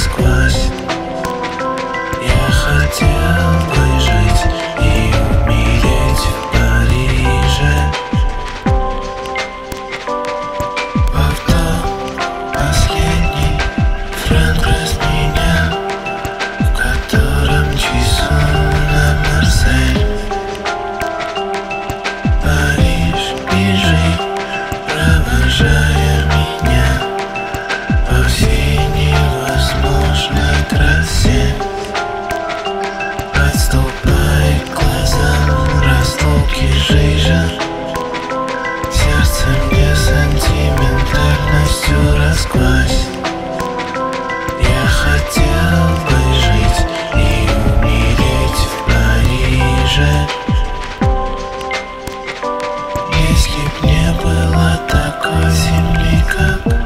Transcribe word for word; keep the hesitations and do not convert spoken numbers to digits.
насквозь. Я хотел бы жить и умереть в Париже. В авто последний франк меня, в котором часу на Марсель. Париж бежит, провожая меня по всей невозможной красе. Подступай к глазам разлуки жижа, сердце мне сентиментальностью расквась. Я хотел бы жить и умереть в Париже. Если б не было такой земли, как